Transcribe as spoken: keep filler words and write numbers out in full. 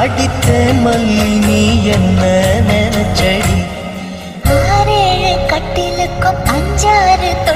அடித்த மல்லி நீ என்ன நினைச்சடி? ஆறேழு கட்டிலுக்கும் அஞ்சாறு